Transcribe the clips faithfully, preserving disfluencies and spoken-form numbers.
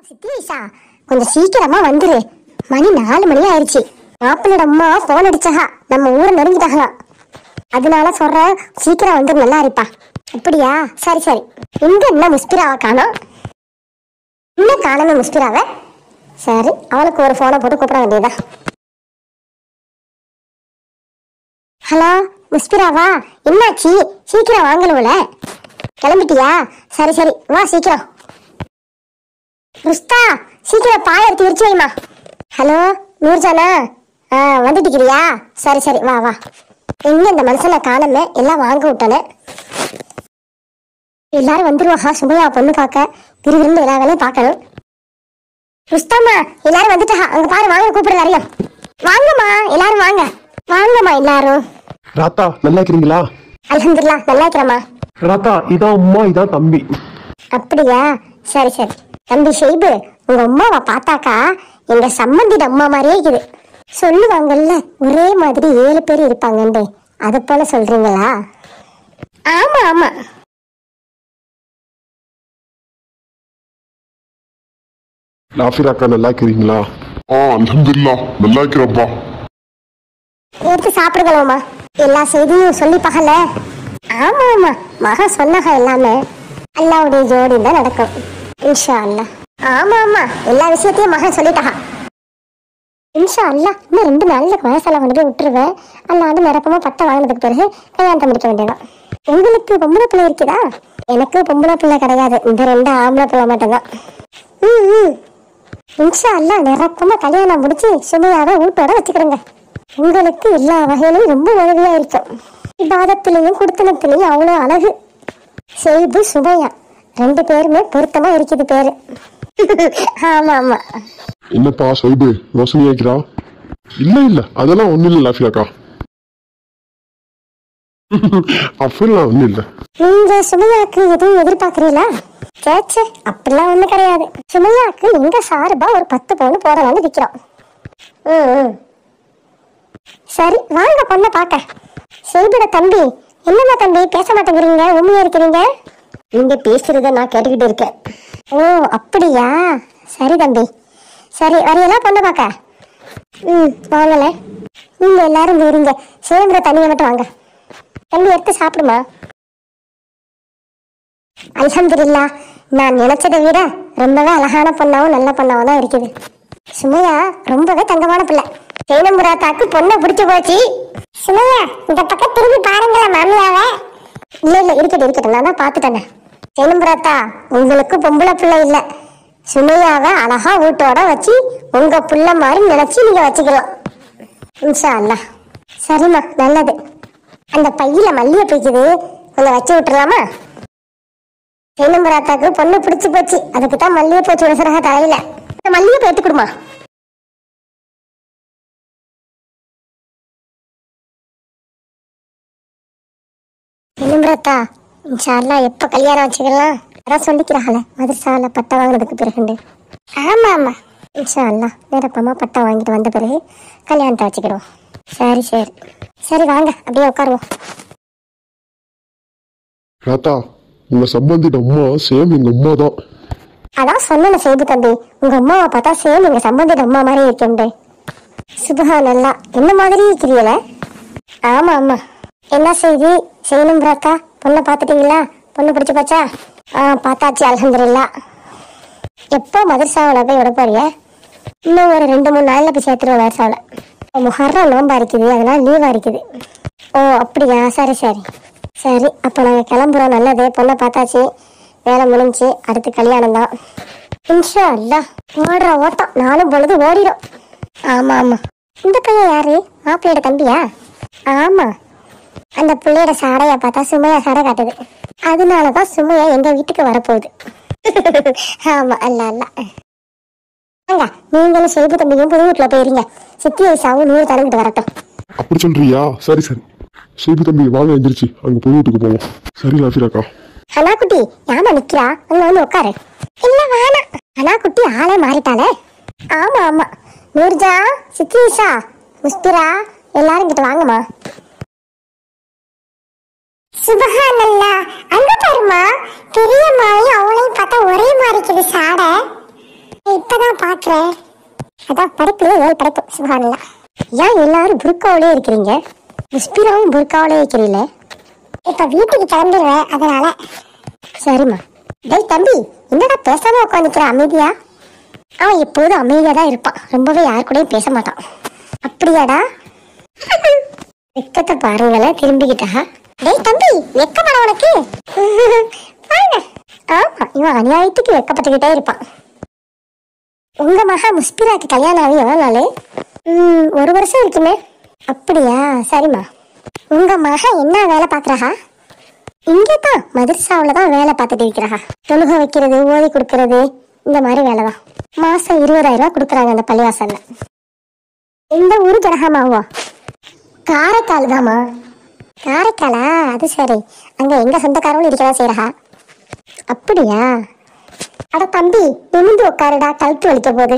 சித்தேஷா கொஞ்சம் சீக்கிரமா வந்துரு. மணி நாலு மணி ஆயிடுச்சு. மாப்பிள்ளோட அம்மா போன் அடிச்சாக, நம்ம ஊரை நெருங்கிட்டாங்க. அதனால சொல்றேன், சீக்கிரம் வந்து நல்லா இருப்பா. அப்படியா? சரி சரி. எங்க என்ன முஸ்பிராவை காணோம்? இன்னும் காணமே முஸ்பிராவை. சரி, அவளுக்கு ஒரு போனை போட்டு கூப்பிட வேண்டியதா. ஹலோ முஸ்பிராவா, என்னாச்சு? சீக்கிரம் வாங்கலும்ல. கிளம்பிட்டியா? சரி சரி, வா சீக்கிரம். ருஸ்தா, சீக்கிரம் பாய எடுத்து விரிச்சு வைமா. ஹலோ நூர்ஜானா, ஆ வந்துட்டுக்கிறியா? சரி சரி, வா வா. எங்க இந்த மனுஷனை காணமே, எல்லாம் வாங்க விட்டானே. எல்லாரும் வந்துருவாங்க சுமையா பொண்ணு பார்க்க. விறுவிறுன்னு எல்லா வேலையும் பார்க்கணும். ருஸ்தாமா, எல்லாரும் வந்துட்டா. அங்க பாரு, வாங்க கூப்பிடுற எல்லாரையும். வாங்கம்மா எல்லாரும், வாங்க வாங்கம்மா எல்லாரும். ராத்தா, நல்லா இருக்கிறீங்களா? அல்ஹம்துலில்லாஹ், நல்லா இருக்கிறம்மா. ராத்தா, இதான் அம்மா, இதான் தம்பி. அப்படியா? சரி சரி. தம்பி ஷெய்பு, உங்க அம்மாவை பார்த்தாக்கா எங்க சம்மந்திட அம்மா மாதிரியே இருக்குது. சொல்லுவாங்கல்ல, ஒரே மாதிரி ஏழு பேர் இருப்பாங்கன்னு, அதை போல சொல்றீங்களா? ஆமா ஆமா. நாஃபிராக்கா, நல்லா இருக்கிறீங்களா? ஆ, அல்ஹம்துலில்லாஹ், நல்லா இருக்கிறப்பா. எடுத்து சாப்பிடுங்களோமா. எல்லா செய்தியும் சொல்லி பகல. ஆமா ஆமா, மக சொன்னக எல்லாமே அல்லாவுடைய ஜோடி தான் நடக்கும் இன்ஷா அல்லாஹ். ஆமா ஆமா, எல்லா விஷயத்தையும் மகன் சொல்லிட்டாக இன்ஷா அல்லாஹ். இன்னும் ரெண்டு நாள்ல வயசால கொண்டு போய் விட்டுருவேன். அல்லாது நிரப்பமா பட்டம் வாங்கினதுக்கு பிறகு கல்யாணத்தை முடிக்க வேண்டியதான். உங்களுக்கு பொம்பளை பிள்ளை இருக்குதா? எனக்கு பொம்பளை பிள்ளை கிடையாது, இந்த ரெண்டு ஆம்பளை பிள்ளை மட்டும்தான். ம் ம் இன்ஷா அல்லாஹ் நிரப்பமா கல்யாணம் முடிச்சு சுமையாவை வீட்டோட வச்சுக்கிடுங்க. உங்களுக்கு எல்லா வகையிலும் ரொம்ப உதவியா இருக்கும். இபாதத்திலையும் குடுத்தனத்திலையும் அவ்வளோ அழகு. செய்து சுமையா ரெண்டு பேருமே பொருத்தமா இருக்குது பேரு. ஆமா ஆமா. என்னப்பா சொல்பு, யோசனை ஆக்கிறா? இல்ல இல்ல, அதெல்லாம் ஒண்ணு இல்ல லாஃபியாக்கா. அப்படிலாம் ஒண்ணு இல்ல. நீங்க சுமையாக்கு எதுவும் எதிர்பார்க்கறீங்களா? சேச்சே, அப்படிலாம் ஒண்ணு கிடையாது. சுமையாக்கு எங்க சார்பா ஒரு பத்து பவுன் போடலாம்னு விற்கிறோம். ம் ம் சரி, வாங்க பொண்ணை பார்க்க. செய்திட தம்பி, என்னம்மா தம்பி பேச மாட்டேங்கிறீங்க, உண்மையா இருக்கிறீங்க? நீங்க பேசுறத நான் கேட்டுக்கிட்டு இருக்கேன். ஓ அப்படியா? சரி தம்பி. சரி, வரையெல்லாம் பொண்ணை பார்க்க. ம் வாங்கல. நீங்க எல்லாரும் இங்க இருங்க, சேர்ந்துற தண்ணியை மட்டும் வாங்க. தம்பி எடுத்து சாப்பிடுமா. அல்ஹம்துலில்லாஹ், நான் நினைச்சதை விட ரொம்பவே அழகான பொண்ணாவும் நல்ல பொண்ணாவும் தான் இருக்குது. சுமையா ரொம்பவே தங்கமான பிள்ளை. சேனம்புராத்தாக்கு பொண்ணை பிடிச்சு போச்சு. சுமையா, இந்த பக்கம் திரும்பி பாருங்களேன் மாமியாவ. இல்ல இல்ல, இருக்கட்டும் இருக்கட்டும், நான் தான் பாத்துட்டேன். சேனம்புராத்தா, உங்களுக்கு பொம்பளை பிள்ளை இல்ல, சுமையாவை அழகா வீட்டோட வச்சு உங்க புள்ள மாதிரி நினைச்சு நீங்க வச்சுக்கலாம் இன்ஷா அல்லாஹ். சரிம்மா, நல்லது. அந்த பையில மல்லிகை பிடிக்குது, கொஞ்சம் வச்சு விட்டுலாமா? சேனம்புராத்தாக்கு பொண்ணு பிடிச்சு போச்சு, அதுக்கு தான் மல்லிகை போச்சு விடுறா தலையில. மல்லிகை போய் எடுத்து கொடுமா. சேனம்புராத்தா, இன்ஷா அல்லாஹ் எப்ப கல்யாணம் வச்சுக்கலாம்? அதான் சொல்லிக்கிறாங்களே மதரசால பட்டம் வாங்கினதுக்கு பிறகு. ஆமா ஆமா, இன்ஷா அல்லாஹ் நிரப்பமா பட்டம் வாங்கிட்டு வந்த பிறகு கல்யாணத்தை வச்சுக்கிடுவோம். சரி சரி. சரி வாங்க, அப்படியே உட்காருவோம். ராத்தா, உங்க சம்பந்திட அம்மா சேம் எங்க அம்மா தான். அதான் சொன்ன செய்தி தம்பி, உங்க அம்மாவை பார்த்தா சேம் எங்க சம்பந்திட அம்மா மாதிரி இருக்கேன். சுபஹானல்லாஹ், என்ன மாதிரி இருக்கிறீங்கள? ஆமா ஆமா. என்ன செய்தி சேனம்புராத்தா, பொண்ணை பார்த்துட்டீங்களா? பொண்ணு பிடிச்சு போச்சா? ஆ பார்த்தாச்சு அல்ஹம்துலில்லாஹ். எப்போ மதரசாவில் போய் விட போறிய? இன்னும் ஒரு ரெண்டு மூணு நாள்ல போய் சேர்த்துருவோம் மதரசாவில். முஹர்ரம் நோம்பா இருக்குது, அதனால லீவா இருக்குது. ஓ அப்படியா? சரி சரி சரி. அப்போ நாங்கள் கிளம்புறோம். நல்லது, பொண்ணை பார்த்தாச்சு, வேலை முடிஞ்சு, அடுத்து கல்யாணம் தான் இன்ஷா அல்லாஹ். ஓடுற ஓட்டம் நானும் பொழுது ஓடிடும். ஆமா ஆமா. இந்த பையன் யாரு? மாப்பிள்ளையோட தம்பியா? ஆமா. அந்த பிள்ளையோட சாடையை பார்த்தா சுமையா சாடை காட்டுது, அதனாலதான் சுமையா எங்க வீட்டுக்கு வரப்போகுது. ஆமா, அல்ல அல்ல. வாங்க, நீங்களும் செய்தி தம்பியும் புது வீட்டுல போயிருங்க. சித்தி ஐசாவும் நீர் தடவிட்டு வரட்டும். அப்படி சொல்றியா? சரி சரி. சேபு தம்பி, வாங்க எந்திரிச்சு அங்க போய் வீட்டுக்கு போவோம். சரி லாஃபிராக்கா. அண்ணா குட்டி, யாமா நிக்கிறா? அங்க வந்து உட்காரு. இல்ல வேணாம். அண்ணா குட்டி ஆளே மாறிட்டாளே. ஆமா ஆமா. நூர்ஜா, சித்தி ஐசா, முஸ்திரா, எல்லாரும் கிட்ட வாங்கம்மா. சுபஹானல்லாஹ், அங்க பாருமா, பெரிய மாவையும் அவளையும் பார்த்தா ஒரே மாதிரி இருக்குது சாடை. இப்பதான் பாக்குறேன். அதான் படைப்புலயே ஏழு படைப்பு. சுபஹானல்லா. ஏன் எல்லாரும் புர்காவிலே இருக்கிறீங்க? முஸ்பிராவும் புர்காவிலே இருக்கிறீங்கள? இப்ப வீட்டுக்கு கிளம்பிடுவேன், அதனால. சரிம்மா. டேய் தம்பி, என்னடா பேசாம உட்காந்துக்கிற அமைதியா? அவன் எப்போதும் அமைதியா தான் இருப்பான், ரொம்பவே யாரு கூடயும் பேச மாட்டான். அப்படியாடா? வெக்கத்தை பாருங்களேன், திரும்பிக்கிட்டா. டேய் தம்பி, வெக்கமாடா உனக்கு? ஆமா, இவன் அநியாயத்துக்கு வெக்கப்பட்டுக்கிட்டே இருப்பான். உங்க மகா முஸ்பிராக்கு கல்யாணம் ஆகி எவ்வளவு நாளு? ம் ஒரு வருஷம் இருக்குமே. அப்படியா? சரிம்மா. உங்க மகா என்ன வேலை பாக்குறா? இங்கதான் மதரசாவில தான் வேலை பார்த்துட்டு இருக்கிறா. தொழுக வைக்கிறது, ஓதி கொடுக்கறது, இந்த மாதிரி வேலைதான். மாசம் இருபதாயிரம் ரூபாய் கொடுக்குறாங்க அந்த பள்ளிவாசல்ல. எந்த ஊரு ஜனகாமாவோ? காரைக்கால் தாமா. காரைக்காலா? அது சரி. அங்க எங்க சொந்தக்காரங்களும் இருக்கதான் செய்யறா. அப்படியா? அட தம்பி, நிமிந்து உட்காருடா, கழுத்து வலிக்க போகுது.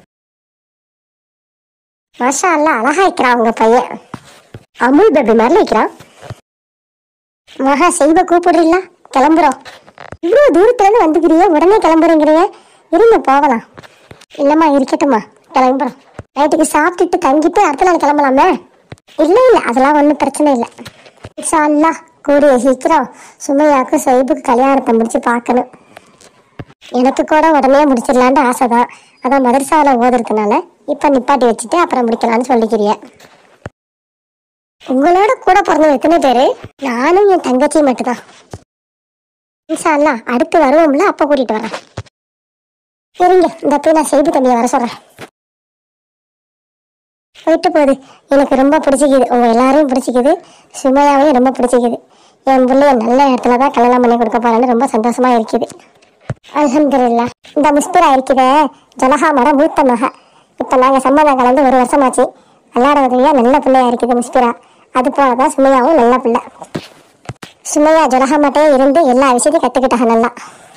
மாஷா அல்லாஹ், அழகா இருக்கிறான் உங்க பையன். அமுல் பேபி மாதிரி இருக்கிறான். மகா செய்வ கூப்பிடுறீங்களா? கிளம்புறோம். இவ்வளவு தூரத்துல இருந்து வந்துக்கிறிய, உடனே கிளம்புறீங்கிறிய? இருங்க போகலாம். இல்லம்மா இருக்கட்டும்மா, கிளம்புறோம். நைட்டுக்கு சாப்பிட்டுட்டு தங்கிட்டு அடுத்த நாள் கிளம்பலாமே. இல்ல இல்ல, அதெல்லாம் ஒன்றும் பிரச்சனை இல்லை. இன்ஷா அல்லாஹ் கூடிய சீக்கிரம் சுமையாக்கு சைபுக்கு கல்யாணத்தை முடிச்சு பார்க்கணும். எனக்கு கூட உடனே முடிச்சிடலான்னு ஆசைதான். அதான் மதரசாவில் ஓதுறதுனால இப்ப நிப்பாட்டி வச்சுட்டு அப்புறம் முடிக்கலான்னு சொல்லிக்கிறிய. உங்களோட கூட பிறந்தவங்க எத்தனை பேரு? நானும் என் தங்கச்சி மட்டும்தான். இன்ஷா அல்லாஹ் அடுத்து வருவோம்ல, அப்ப கூட்டிட்டு வரேன். சரிங்க, இந்த போய் நான் செய்தி தம்பியை வர சொல்றேன். போயிட்டு போகுது. எனக்கு ரொம்ப பிடிச்சிக்குது, உங்க எல்லாரையும் பிடிச்சிக்குது, சுமையாவையும் ரொம்ப பிடிச்சிக்குது. என் பிள்ளைய நல்ல இடத்துல தான் கல்யாணம் பண்ணி கொடுக்க போறேன்னு ரொம்ப சந்தோஷமா இருக்குது. அல்ஹம்துலில்லாஹ். இந்த முஸ்பிரா இருக்குதே, ஜலஹாமோட மூத்த மக. இப்ப நாங்க சம்பந்தம் கலந்து ஒரு வருஷமாச்சு. அல்லாட உதவியா நல்ல பிள்ளையா இருக்குது முஸ்பிரா. அது போலதான் சுமையாவும் நல்ல பிள்ளை. சுமையா ஜலஹாமட்டே இருந்து எல்லா விஷயத்தையும் கத்துக்கிட்டாங்க நல்லா.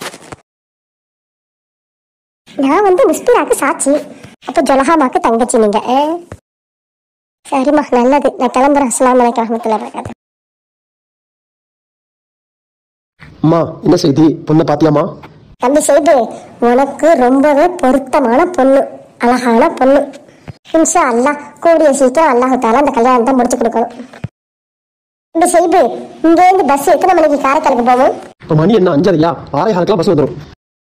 நான் வந்து முஸ்பிராக்கு சாட்சி, அப்ப ஜலஹாமாக்கு தங்கச்சி நீங்க. சரிம்மா, நல்லது. நான் கிளம்புறேன். அஸ்ஸலாமு அலைக்கும் வரஹ்மத்துல்லாஹி வபரகாத்துஹு. அம்மா, என்ன செய்தி? பொண்ணை பாத்தியாமா? தம்பி செய்து, உனக்கு ரொம்பவே பொருத்தமான பொண்ணு, அழகான பொண்ணு. இன்ஷா அல்லாஹ் கூடிய சீக்கிரம் அல்லாஹ் தாலா அந்த கல்யாணத்தை முடிச்சு கொடுக்கணும். தம்பி செய்து, இங்க இருந்து பஸ் எத்தனை மணிக்கு காரைக்காலுக்கு போவோம்? இப்போ மணி என்ன, அஞ்சரையா? ஆறே காலக்கெல்லாம் பஸ் வந்துடும்.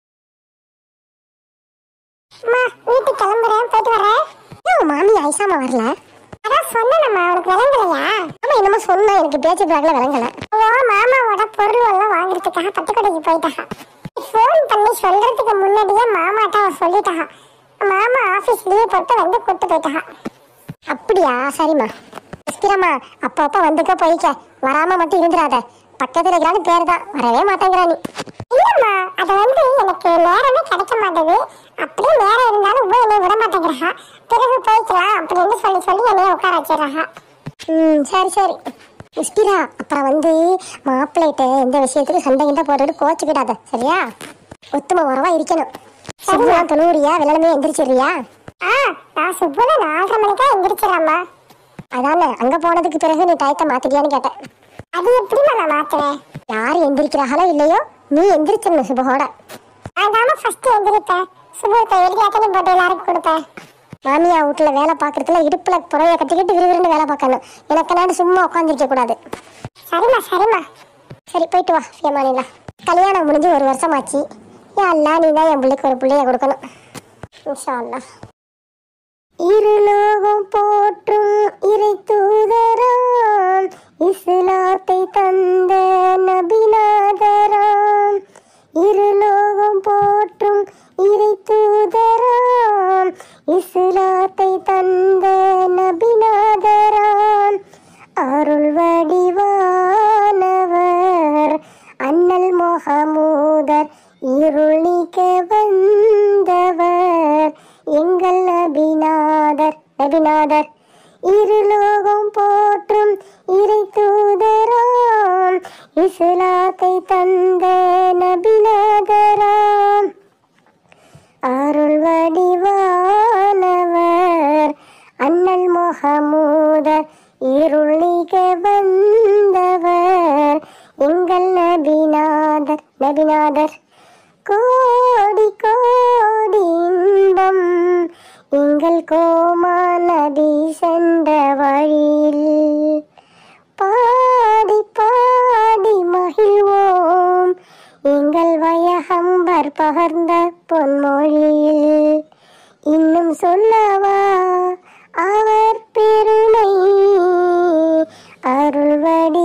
வீட்டுக்கு கிளம்புறேன், போயிட்டு வரேன். மாமி ஐசாமா வரல? அதான் சொன்னேன்மா, உனக்கு விளங்கலையா? ஆமா, என்னமோ சொன்னா, எனக்கு பேச்சு பிராக்ல விளங்கல. மாமாவோட பொருள் எல்லாம் வாங்குறதுக்காக பட்டுக்கடைக்கு போயிட்டாங்க. போன் பண்ணி சொல்றதுக்கு முன்னாடியே மாமாட்ட அவ சொல்லிட்டாங்க. மாமா ஆபீஸ் லீவ் போட்டு வந்து கூட்டு போயிட்டாங்க. அப்படியா? சரிம்மா. முஸ்பிராமா, அப்ப அப்ப வந்துக்க போய்க்க, வராம மட்டும் இருந்துடாத. பக்கத்துல இருக்கிறான்னு பேர் தான், வரவே மாட்டேங்கிறா நீ. இல்லம்மா, அது வந்து எனக்கு நேரமே கிடைக்க மாட்டேது. அப்படியே நேரம் இருந்தாலும் போய் என்னை விட மாட்டேங்கிறா. பிறகு போய்க்கலாம் அப்படின்னு சொல்லி சொல்லி என்னைய உட்கார வச்சிடறாங்க. ம் சரி சரி. முஸ்பிரா, அப்புறம் வந்து மாப்பிள்ளைகிட்ட எந்த விஷயத்துக்கு சண்டை கிட்ட போட்டுட்டு கோச்சுக்கிடாத, சரியா? ஒத்துமை உறவா இருக்கணும். சுபுவா தொழுவுறியா? வெள்ளமே எந்திரிச்சிடுறியா? ஆ, நான் சுபுல நாலரை மணிக்கா எந்திரிச்சிடறாம்மா. அதானே, அங்க போனதுக்கு பிறகு நீ டயத்தை மாத்திட்டியான்னு கேட்டேன். அது எப்படிமா நான் மாத்துறேன்? யாரு எந்திரிக்கிறாங்களோ இல்லையோ, நீ எந்திரிச்சிடணும் சுபகோட. அதாம ஃபர்ஸ்ட் எந்திரிப்பேன். சுபத்தை எழுதியாத்தனி போட்டு எல்லாருக்கும் கொடுப்பேன். மாமியா வீட்டுல வேலை பாக்குறதுல இடுப்புல புறைய கட்டிக்கிட்டு விறுவிறுன்னு வேலை பார்க்கணும். எனக்கு நாடு சும்மா உட்காந்துருக்க கூடாது. சரிம்மா சரிம்மா. சரி, போயிட்டு வா. ஏமானிலா, கல்யாணம் முடிஞ்சு ஒரு வருஷம் ஆச்சு. அல்லா நீ தான் என் பிள்ளைக்கு ஒரு பிள்ளைய கொடுக்கணும். இன்ஷா அல்லாஹ். இருலோகம் போற்றும் இறை தூதராம், இஸ்லாத்தை தந்த நபிநாதராம். இருலோகம் போற்றும் இறை தூதராம், இஸ்லாத்தை தந்த நபிநாதராம். அருள் வடிவானவர் அண்ணல் முஹம்மூதர், இருள் நீக்க வந்தவர் எங்கள் நபிநாதர். நபிநாதர் இருலோகம் போற்றும் இறை தூதராம், இஸ்லாத்தை தந்த நபிநாதராம். அருள் வடிவானவர் அண்ணல் முஹம்மூதர், இருள் நீக்க வந்தவர் எங்கள் நபிநாதர். நபிநாதர் கோடி கோடி இன்பம் எங்கள் கோமாநதி சென்ற வழியில் பாடி பாடி மகிழ்வோம் எங்கள் வயகம்பர் பகர்ந்த பொன்மொழியில். இன்னும் சொல்லவா அவர் பெருமை, அருள்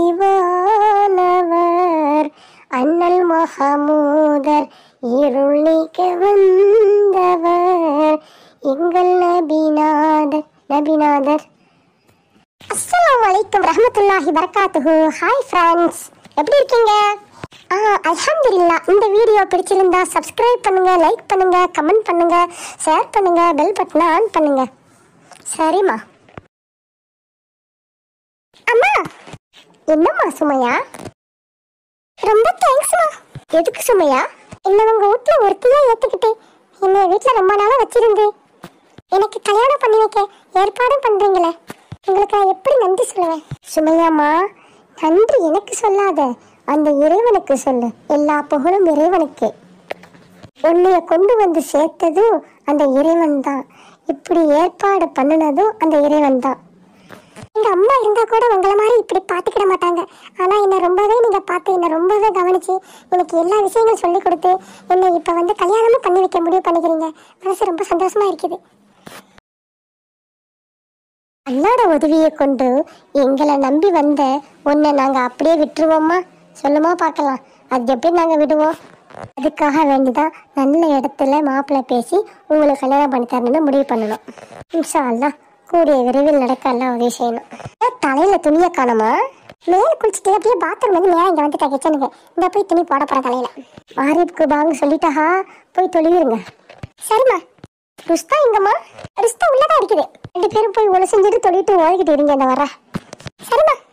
வடிவானவர் அண்ணல் மஹமூதர் இருள் நீக்க வந்தவர் எங்கள் நபிநாதர் நபிநாதர். அஸ்ஸலாமு அலைக்கும் ரஹ்மத்துல்லாஹி பரக்காத்துஹு. ஹாய் ஃப்ரெண்ட்ஸ், எப்படி இருக்கீங்க? ஆ அல்ஹம்துலில்லாஹ். இந்த வீடியோ பிடிச்சிருந்தா சப்ஸ்கிரைப் பண்ணுங்க, லைக் பண்ணுங்க, கமெண்ட் பண்ணுங்க, ஷேர் பண்ணுங்க, பெல் பட்டனை ஆன் பண்ணுங்க. சரிம்மா. அம்மா. என்னம்மா சுமையா? ரொம்ப தேங்க்ஸ்மா. எதுக்கு சுமையா? என்ன உங்க வீட்டுல ஒருத்தையா ஏத்துக்கிட்டு என்னை வீட்டுல ரொம்ப நாளா வச்சிருந்து எனக்கு கல்யாணம் பண்ணி வைக்க ஏற்பாடும் பண்றீங்களே, உங்களுக்கு நான் எப்படி நன்றி சொல்லுவேன்? சுமையாம்மா, நன்றி எனக்கு சொல்லாத, அந்த இறைவனுக்கு சொல்லு. எல்லா புகழும் இறைவனுக்கு. உன்னைய கொண்டு வந்து சேர்த்ததும் அந்த இறைவன் தான், இப்படி ஏற்பாடு பண்ணினதும் அந்த இறைவன் தான். எங்க அம்மா இருந்தா கூட உங்களை மாதிரி இப்படி பாத்துக்கிட மாட்டாங்க. ஆனா என்ன ரொம்பவே நீங்க பார்த்து என்ன ரொம்பவே கவனிச்சு எனக்கு எல்லா விஷயங்களும் சொல்லி கொடுத்து என்னை இப்ப வந்து கல்யாணமும் பண்ணி வைக்க முடிவு பண்ணிக்கிறீங்க. மனசு ரொம்ப சந்தோஷமா இருக்குது. அல்லாட உதவியை கொண்டு எங்களை நம்பி வந்த உன்னை நாங்க அப்படியே விட்டுருவோமா? சொல்லுமா பார்க்கலாம். அது எப்படி நாங்க விடுவோம்? அதுக்காக வேண்டிதான் நல்ல இடத்துல மாப்பிள்ளை பேசி உங்களுக்கு கல்யாணம் பண்ணி தரணும்னு முடிவு பண்ணணும். இன்ஷா அல்லாஹ் கூடிய விரைவில் நடக்க எல்லாம் உதவி செய்யணும். தலையில துணியை காணுமா? மேல குளிச்சுட்டு அப்படியே பாத்ரூம் வந்து நேரம் இங்க வந்துட்டா கிச்சனுக்கு. இந்த போய் துணி போட போற தலையில. மாரிப்புக்கு பாங்க சொல்லிட்டாஹா, போய் தொழுவிருங்க. சரிம்மா. ருஸ்தா எங்கம்மா? ருஸ்தா உள்ளதான் இருக்குது. ரெண்டு பேரும் போய் ஒன்று செஞ்சுட்டு தொழிட்டு ஓடிக்கிட்டு இருங்க. இந்த வர. சரிம்மா.